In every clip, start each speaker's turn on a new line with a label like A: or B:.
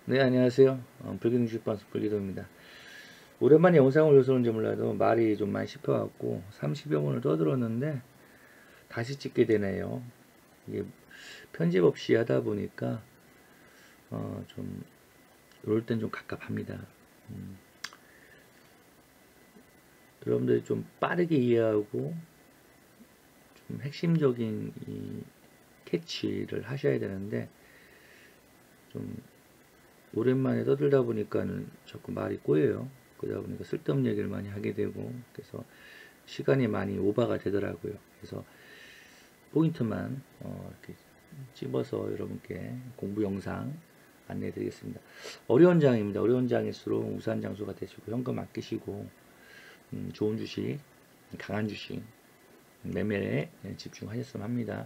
A: 네, 안녕하세요. 불기둥식방송 불기둥입니다. 오랜만에 영상을 올려서 그런지 몰라도 말이 좀 많이 씹혀갖고 30여 분을 떠들었는데 다시 찍게 되네요. 이게 편집 없이 하다 보니까 좀 이럴 땐 좀 갑갑합니다. 여러분들이 좀 빠르게 이해하고 좀 핵심적인 이 캐치를 하셔야 되는데 좀 오랜만에 떠들다 보니까는 자꾸 말이 꼬여요. 그러다 보니까 쓸데없는 얘기를 많이 하게 되고 그래서 시간이 많이 오버가 되더라고요. 그래서 포인트만 이렇게 집어서 여러분께 공부 영상 안내해 드리겠습니다. 어려운 장입니다. 어려운 장일수록 우수한 장소가 되시고 현금 아끼시고 좋은 주식, 강한 주식 매매에 집중하셨으면 합니다.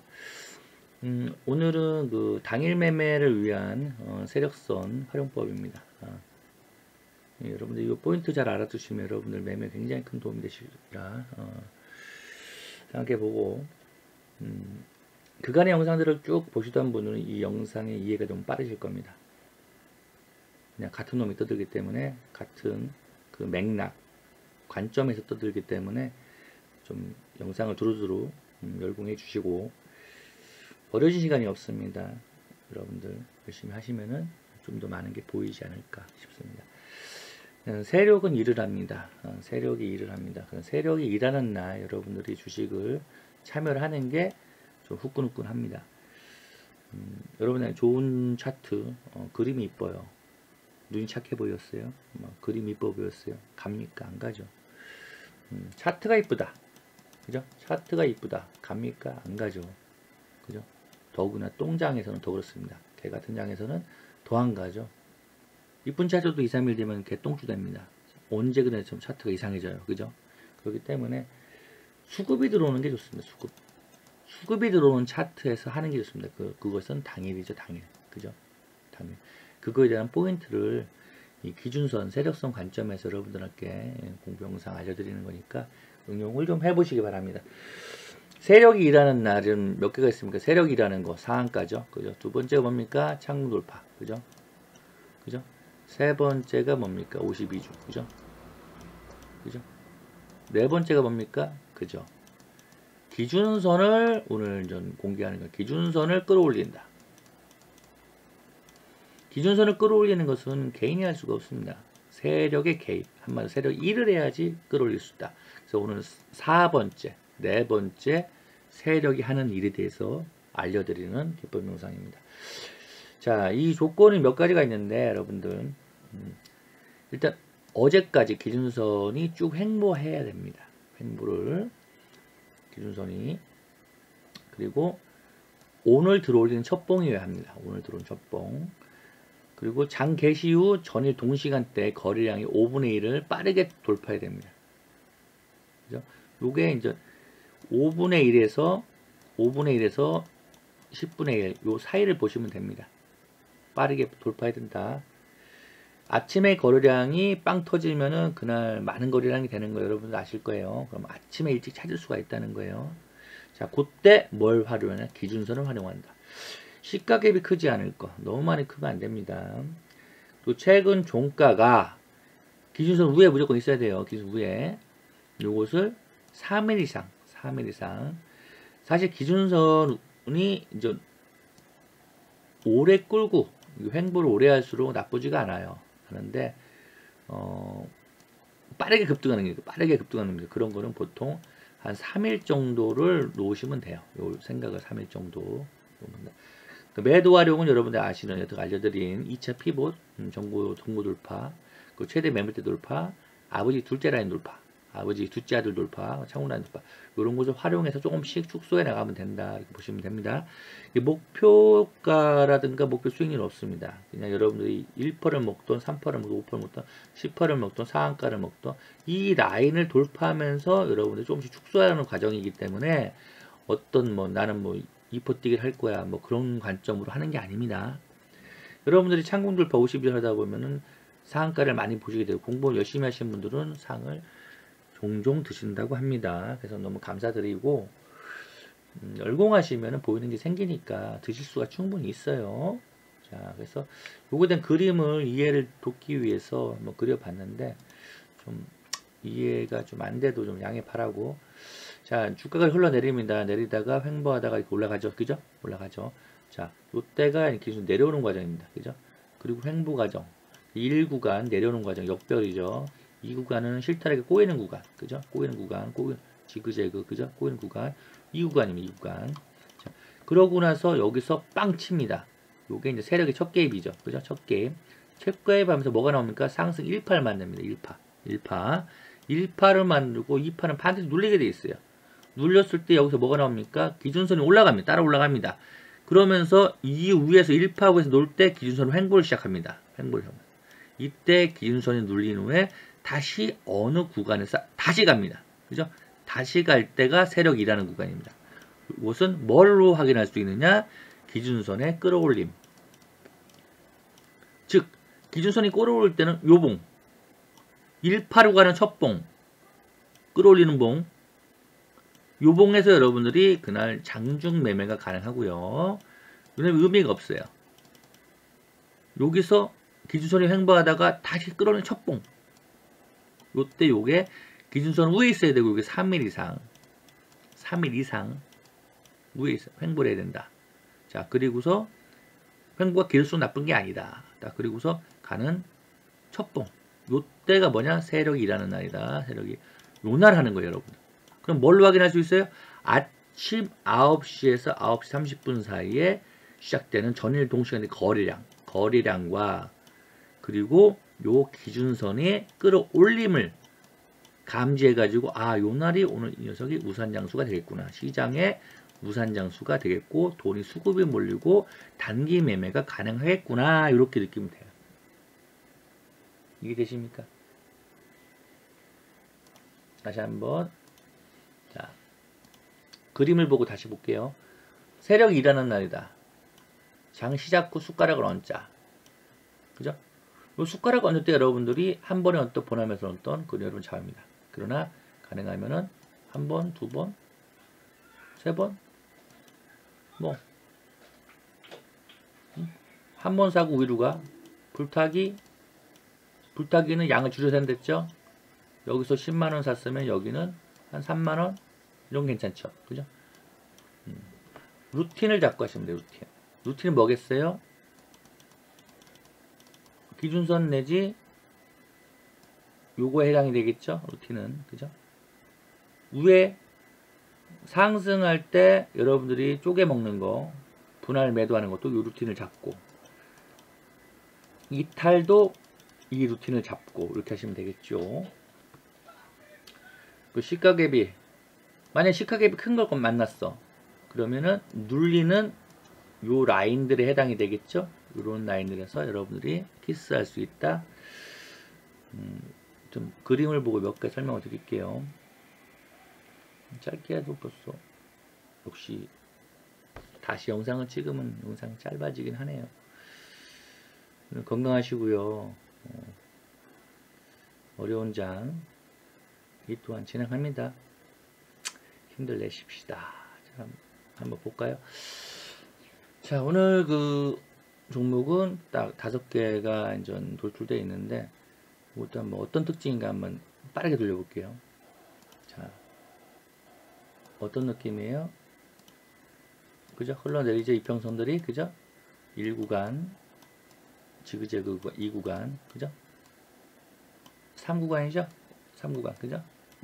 A: 오늘은 그 당일 매매를 위한 세력선 활용법입니다. 예, 여러분들 이 포인트 잘 알아두시면 여러분들 매매 굉장히 큰 도움이 되시리라 생각해보고 그간의 영상들을 쭉 보시던 분은 이 영상의 이해가 좀 빠르실 겁니다. 그냥 같은 놈이 떠들기 때문에 같은 그 맥락 관점에서 떠들기 때문에 좀 영상을 두루두루 열공해 주시고 버려진 시간이 없습니다. 여러분들 열심히 하시면은 좀 더 많은 게 보이지 않을까 싶습니다. 세력은 일을 합니다. 세력이 일을 합니다. 세력이 일하는 날 여러분들이 주식을 참여를 하는 게 좀 후끈후끈합니다. 여러분의 좋은 차트, 그림이 이뻐요. 눈이 착해 보였어요? 그림이 이뻐 보였어요? 갑니까? 안 가죠. 차트가 이쁘다. 그죠? 차트가 이쁘다. 갑니까? 안 가죠. 그죠? 더구나 똥장에서는 더 그렇습니다. 개 같은 장에서는 더 안 가죠. 이쁜 차트도 2, 3일 되면 개 똥주 됩니다. 언제 그래 좀 차트가 이상해져요. 그죠? 그렇기 때문에 수급이 들어오는 게 좋습니다. 수급이 들어오는 차트에서 하는 게 좋습니다. 그것은 당일이죠. 당일. 그죠? 당일. 그거에 대한 포인트를 이 기준선, 세력선 관점에서 여러분들께 공부 영상 알려드리는 거니까 응용을 좀 해보시기 바랍니다. 세력이 일하는 날은 몇 개가 있습니까? 세력이 일하는 거, 상한가죠. 그죠? 두 번째가 뭡니까? 창문 돌파. 그죠? 그죠? 세 번째가 뭡니까? 52주. 그죠? 그죠? 네 번째가 뭡니까? 그죠? 기준선을 오늘 전 공개하는 거. 기준선을 끌어올린다. 기준선을 끌어올리는 것은 개인이 할 수가 없습니다. 세력의 개입. 한마디로 세력 1을 해야지 끌어올릴 수 있다. 그래서 오늘 4번째, 네 번째 세력이 하는 일에 대해서 알려드리는 기법 영상입니다. 자, 이 조건이 몇 가지가 있는데 여러분들 일단 어제까지 기준선이 쭉 횡보해야 됩니다. 횡보를 기준선이 그리고 오늘 들어올리는 첫봉이어야 합니다. 오늘 들어온 첫봉 그리고 장 개시 후 전일 동시간대 거래량이 5분의 1을 빠르게 돌파해야 됩니다. 그죠? 요게 이제 5분의 1에서 10분의 1, 요 사이를 보시면 됩니다. 빠르게 돌파해야 된다. 아침에 거래량이 빵 터지면은 그날 많은 거래량이 되는 거 여러분들 아실 거예요. 그럼 아침에 일찍 찾을 수가 있다는 거예요. 자, 그때 뭘 활용하냐? 기준선을 활용한다. 시가갭이 크지 않을 거. 너무 많이 크면 안 됩니다. 또 최근 종가가 기준선 위에 무조건 있어야 돼요. 기준 위에. 요것을 3일 이상. 사실 기준선이 이제 오래 끌고 횡보를 오래 할수록 나쁘지가 않아요. 하는데 빠르게 급등하는 게 그런 거는 보통 한 3일 정도를 놓으시면 돼요. 요 생각을 3일 정도. 매도 활용은 여러분들 아시는 여태껏 알려드린 2차 피봇, 정보 돌파, 그 최대 매물대 돌파, 아버지 둘째 라인 돌파, 아버지 둘째 아들 돌파, 창문 라인 돌파 이런 것을 활용해서 조금씩 축소해 나가면 된다 이렇게 보시면 됩니다. 목표가라든가 목표 수익률은 없습니다. 그냥 여러분들이 1%를 먹던 3%를 먹던 5%를 먹던 10%를 먹던 상한가를 먹던 이 라인을 돌파하면서 여러분들이 조금씩 축소하는 과정이기 때문에 어떤 나는 2% 뛰기를 할 거야 그런 관점으로 하는 게 아닙니다. 여러분들이 창공 돌파 50일 하다 보면은 상한가를 많이 보시게 되고 공부 열심히 하시는 분들은 상을 종종 드신다고 합니다. 그래서 너무 감사드리고 열공하시면 보이는 게 생기니까 드실 수가 충분히 있어요. 자, 그래서 요거에 대한 그림을 이해를 돕기 위해서 한번 그려봤는데 좀 이해가 좀 안 돼도 좀 양해 바라고. 자, 주가가 흘러내립니다. 내리다가 횡보하다가 이렇게 올라가죠. 그죠? 올라가죠. 자, 요때가 기준 내려오는 과정입니다. 그죠? 그리고 횡보 과정. 1구간 내려오는 과정 역별이죠. 2구간은 실타래가 꼬이는 구간. 그죠? 꼬이는 구간. 지그재그. 그죠? 꼬이는 구간. 2구간입니다. 2구간. 자, 그러고 나서 여기서 빵 칩니다. 요게 이제 세력의 첫 개입이죠. 그죠? 첫 개입. 첫 개입 하면서 뭐가 나옵니까? 상승 1파를 만듭니다. 1파. 1파를 만들고 2파는 반드시 눌리게 돼 있어요. 눌렸을 때 여기서 뭐가 나옵니까? 기준선이 올라갑니다. 따라 올라갑니다. 그러면서 이 위에서 1파하고에서 놀 때 기준선을 횡보를 시작합니다. 이때 기준선이 눌린 후에 다시 어느 구간에서 다시 갑니다. 그죠? 다시 갈 때가 세력이라는 구간입니다. 이것은 뭘로 확인할 수 있느냐? 기준선의 끌어올림. 즉 기준선이 끌어올 때는 요봉 1파로 가는 첫봉 끌어올리는 봉 요봉에서 여러분들이 그날 장중 매매가 가능하고요. 왜냐면 의미가 없어요. 여기서 기준선이 횡보하다가 다시 끌어올리는 첫봉 요때 요게 기준선 위에 있어야 되고 요게 3일 이상 위에 있어 횡보를 해야 된다. 자, 그리고서 횡보가 길수록 나쁜 게 아니다. 자, 그리고서 가는 첫봉 요때가 뭐냐? 세력이 일하는 날이다. 세력이 요날 하는 거예요, 여러분. 그럼 뭘로 확인할 수 있어요? 아침 9시에서 9시 30분 사이에 시작되는 전일 동시간의 거래량과 그리고 요 기준선의 끌어올림을 감지해가지고 요날이 오늘 이 녀석이 우산장수가 되겠구나. 시장에 우산장수가 되겠고 돈이 수급이 몰리고 단기 매매가 가능하겠구나. 이렇게 느끼면 돼요. 이해되십니까? 다시 한번 자 그림을 보고 다시 볼게요. 세력이 일하는 날이다. 장 시작 후 숟가락을 얹자. 그죠? 이 숟가락 얹을 때 여러분들이 한 번에 어떤 보남에서 어떤 그 여러분 잡습니다. 그러나 가능하면은 한 번, 두 번, 세 번, 뭐 한 번 사고 위로 가. 불타기는 양을 줄여서 했죠. 여기서 10만원 샀으면 여기는 한 3만원 이런 괜찮죠. 그죠? 루틴을 잡고 하시면 돼요. 루틴은 뭐겠어요? 기준선 내지 요거에 해당이 되겠죠. 루틴은. 그죠? 위에 상승할 때 여러분들이 쪼개 먹는 거 분할 매도하는 것도 요 루틴을 잡고 이탈도 이 루틴을 잡고 이렇게 하시면 되겠죠. 그 시가갭이 만약 시가갭이 큰 걸 만났어. 그러면은 눌리는 요 라인들에 해당이 되겠죠. 이런 라인들에서 여러분들이 키스할 수 있다. 좀 그림을 보고 몇 개 설명을 드릴게요. 짧게 해도 벌써 역시 다시 영상을 찍으면 영상이 짧아지긴 하네요. 건강하시고요. 어려운 장 이 또한 진행합니다. 힘들 내십시다. 자, 한번 볼까요? 자, 오늘 그 종목은 딱 5개가 이제 돌출되어 있는데 일단 뭐 어떤 특징인가 한번 빠르게 돌려볼게요. 자, 어떤 느낌이에요? 그죠? 흘러내리죠. 이평선들이 그죠? 1구간 지그재그 2구간 그죠? 3구간이죠? 3구간 그죠?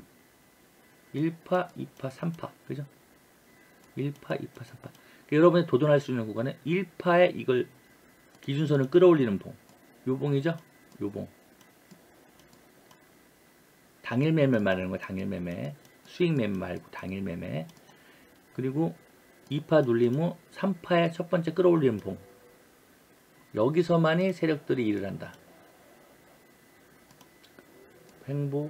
A: 1파, 2파, 3파 그죠? 1파, 2파, 3파 여러분이 도전할 수 있는 구간은 1파에 이걸 기준선을 끌어올리는 봉 요 봉이죠? 요 봉 당일 매매 말하는 거예요. 당일 매매 수익 매매 말고 당일 매매 그리고 2파 눌림 후 3파의 첫 번째 끌어올리는 봉 여기서만이 세력들이 일을 한다. 횡보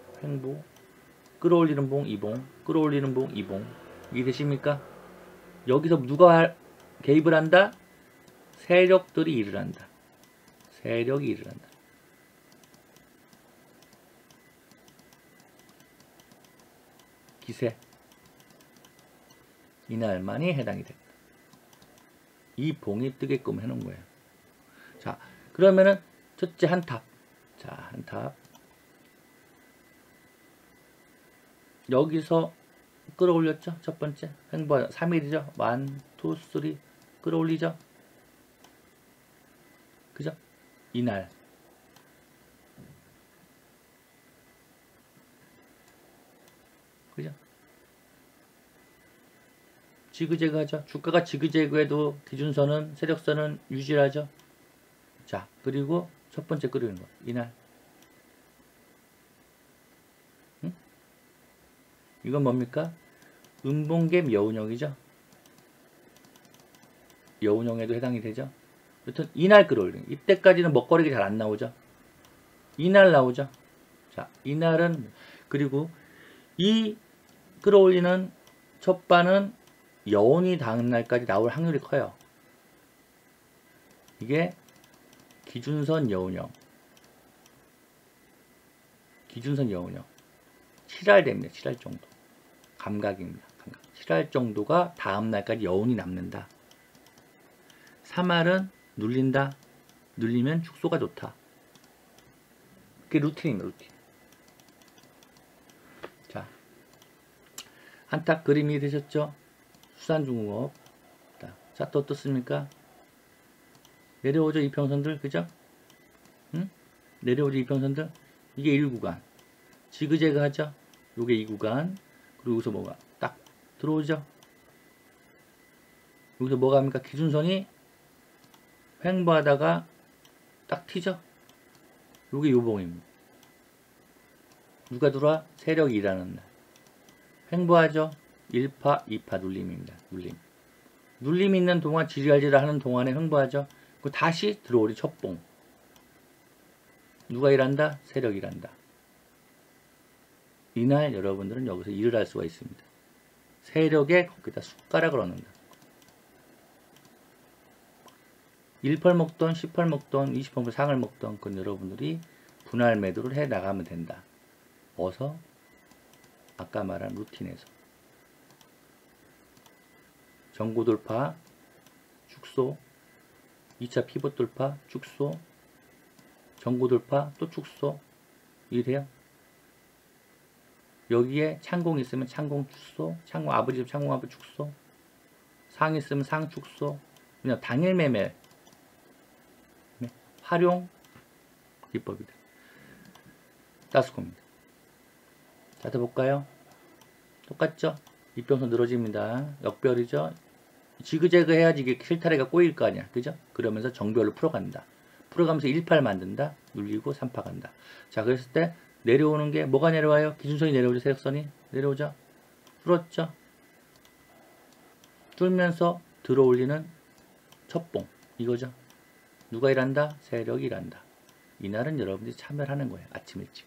A: 끌어올리는 봉 2봉 끌어올리는 봉 2봉 이해되십니까? 여기서 누가 개입을 한다? 세력들이 일을 한다. 세력이 일을 한다. 기세 이날만이 해당이 된다. 이 봉이 뜨게끔 해놓은 거예요. 자, 그러면은 첫째 한탑. 자, 한탑. 여기서 끌어올렸죠? 첫 번째. 횡보 3일이죠? 1, 2, 3. 끌어올리죠? 그죠? 이날. 그죠? 지그재그 하죠. 주가가 지그재그해도 기준선은, 세력선은 유지하죠. 자, 그리고 첫 번째 끌어오는 거. 이날. 응? 이건 뭡니까? 음봉갭 여운형이죠. 여운형에도 해당이 되죠. 여튼 이날 끌어올리는 거. 이때까지는 먹거리가 잘 안 나오죠. 이날 나오죠. 자, 이날은 그리고 이 끌어올리는 첫 반은 여운이 다음 날까지 나올 확률이 커요. 이게 기준선 여운형. 기준선 여운형. 7할 됩니다. 7할 정도. 감각입니다. 감각. 7할 정도가 다음 날까지 여운이 남는다. 3할은 눌린다. 눌리면 축소가 좋다. 그게 루틴입니다. 루틴. 자, 한탁 그림이 되셨죠? 수산중공업. 자, 또 어떻습니까? 내려오죠, 이평선들. 그죠? 응? 내려오죠, 이평선들. 이게 1구간. 지그재그 하죠? 요게 2구간. 그리고 여기서 뭐가 딱 들어오죠? 여기서 뭐가 합니까? 기준선이 횡보하다가 딱 튀죠? 요게 요봉입니다. 누가 들어와? 세력이 일하는 날. 횡보하죠? 1파, 2파 눌림입니다. 눌림. 눌림 있는 동안 지랄지랄 하는 동안에 횡보하죠? 그 다시 들어오리 첫봉. 누가 일한다? 세력이 일한다. 이날 여러분들은 여기서 일을 할 수가 있습니다. 세력에 거기다 숟가락을 얹는다. 1팔 먹던 10팔 먹던 20팔 상을 먹던 그건 여러분들이 분할 매도를 해 나가면 된다. 어서 아까 말한 루틴에서 전고 돌파 축소 2차 피봇 돌파 축소 전고 돌파 또 축소 이래요. 여기에 창공 있으면 창공 축소, 창공 아버지 창공 아버지 축소, 상 있으면 상 축소, 그냥 당일 매매 활용 기법이다. 따스코입니다. 자, 더 볼까요? 똑같죠? 이평선 늘어집니다. 역별이죠? 지그재그 해야지 이게 실타래가 꼬일 거 아니야. 그죠? 그러면서 정별로 풀어간다. 풀어가면서 1파를 만든다. 눌리고 3파 간다. 자, 그랬을 때 내려오는 게 뭐가 내려와요? 기준선이 내려오죠. 세력선이 내려오죠. 뚫었죠. 뚫면서 들어올리는 첫봉 이거죠. 누가 일한다? 세력이 일한다. 이날은 여러분들이 참여를 하는 거예요. 아침 일찍.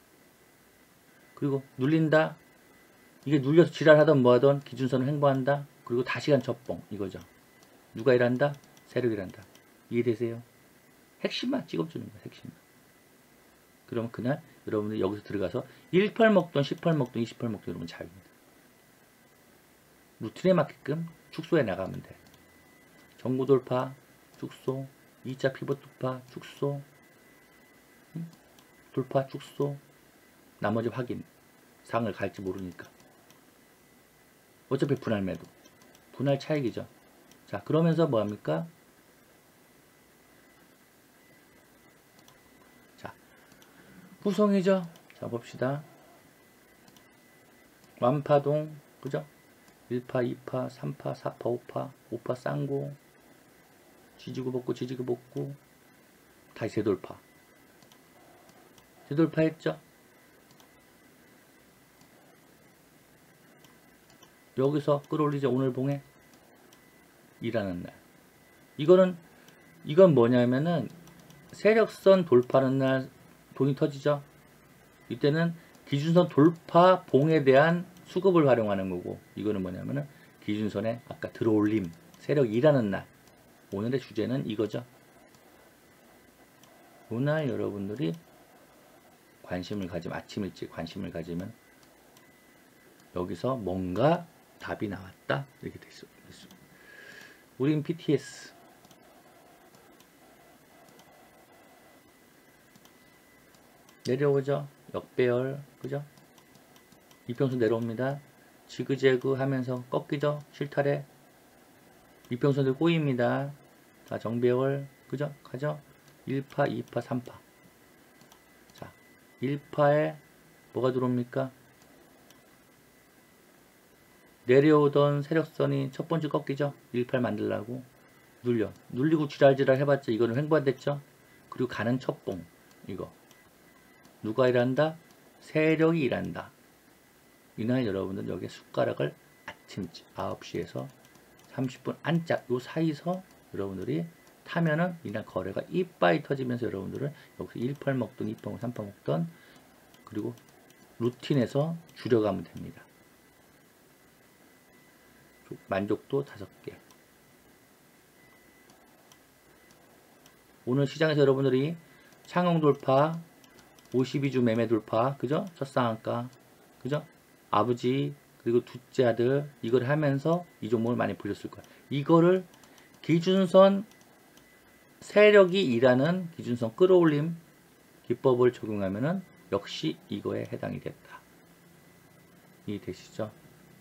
A: 그리고 눌린다. 이게 눌려서 지랄하던 뭐하던 기준선을 횡보한다. 그리고 다시 간 첫봉 이거죠. 누가 일한다? 세력이 일한다. 이해되세요? 핵심만 찍어주는 거예요. 핵심만. 그러면 그날 여러분들이 여기서 들어가서 1팔 먹던 10팔 먹던 20팔 먹던 여러분 자유입니다. 루틴에 맞게끔 축소해 나가면 돼. 전고 돌파 축소 2차 피벗 돌파 축소 돌파 축소 나머지 확인 상을 갈지 모르니까 어차피 분할 매도 분할 차익이죠. 자, 그러면서 뭐합니까? 자, 후성이죠. 자, 봅시다. 완파동 그죠? 1파 2파 3파 4파 5파 5파 쌍고 지지고 복구 지지고 복구 다시 재돌파 했죠. 여기서 끌어올리죠. 오늘 봉에 일하는 날. 이건 뭐냐면은 세력선 돌파하는 날 돈이 터지죠. 이때는 기준선 돌파 봉에 대한 수급을 활용하는 거고, 이거는 뭐냐면은 기준선에 아까 들어올림 세력 일하는 날. 오늘의 주제는 이거죠. 오늘 여러분들이 관심을 가지면, 아침 일찍 관심을 가지면 여기서 뭔가 답이 나왔다 이렇게 될 수 있습니다. 우린 PTS 내려오죠. 역배열, 그죠? 이평선 내려옵니다. 지그재그 하면서 꺾이죠. 실타래. 이평선들 꼬입니다. 자, 정배열, 그죠? 가죠. 1파, 2파, 3파. 자, 1파에 뭐가 들어옵니까? 내려오던 세력선이 첫 번째 꺾이죠. 1파를 만들라고 눌리고 지랄지랄 해봤자 이거는 횡보됐죠. 그리고 가는 첫봉, 이거 누가 일한다? 세력이 일한다. 이날 여러분들 여기에 숟가락을 아침 9시에서 30분 안짝 요 사이서 여러분들이 타면은 이날 거래가 이빠이 터지면서 여러분들은 여기서 1팔 먹던 2파 먹던 3파 먹던 그리고 루틴에서 줄여가면 됩니다. 만족도 5개. 오늘 시장에서 여러분들이 창용 돌파, 52주 매매 돌파, 그죠? 첫 상한가, 그죠? 아버지, 그리고 둘째 아들, 이걸 하면서 이 종목을 많이 보셨을 거예요. 이거를 기준선, 세력이 일하는 기준선 끌어올림 기법을 적용하면은 역시 이거에 해당이 됐다. 이해되시죠?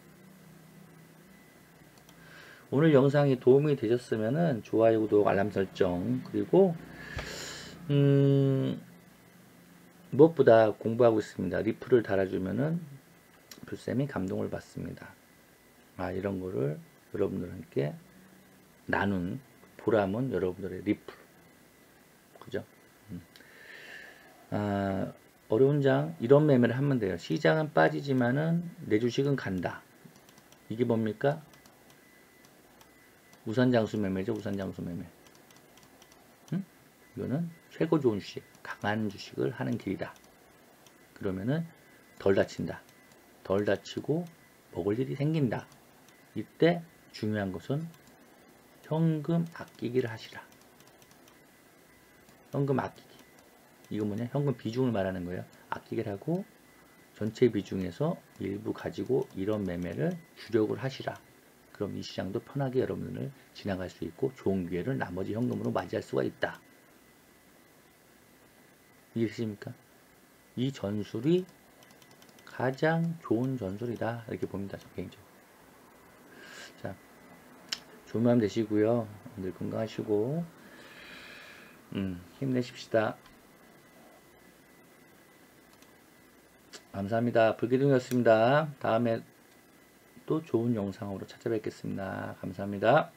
A: 오늘 영상이 도움이 되셨으면은 좋아요, 구독, 알람 설정, 그리고 무엇보다 공부하고 있습니다. 리플을 달아주면은 불쌤이 감동을 받습니다. 아, 이런 거를 여러분들과 함께 나눈 보람은 여러분들의 리플, 그죠? 아, 어려운 장 이런 매매를 하면 돼요. 시장은 빠지지만은 내 주식은 간다. 이게 뭡니까? 우산장수 매매죠. 우산장수 매매. 이거는 최고 좋은 주식, 강한 주식을 하는 길이다. 그러면은 덜 다친다. 덜 다치고 먹을 일이 생긴다. 이때 중요한 것은 현금 아끼기를 하시라. 현금 아끼기. 이거 뭐냐? 현금 비중을 말하는 거예요. 아끼기를 하고 전체 비중에서 일부 가지고 이런 매매를 주력을 하시라. 그럼 이 시장도 편하게 여러분을 지나갈 수 있고 좋은 기회를 나머지 현금으로 맞이할 수가 있다. 이해되십니까? 이 전술이 가장 좋은 전술이다. 이렇게 봅니다. 저 개인적으로. 자, 좋은 마음 되시고요. 늘 건강하시고 힘내십시다. 감사합니다. 불기둥이었습니다. 다음에 또 좋은 영상으로 찾아뵙겠습니다. 감사합니다.